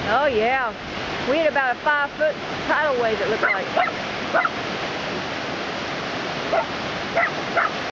Oh yeah. We had about a 5-foot tidal wave, it looked like.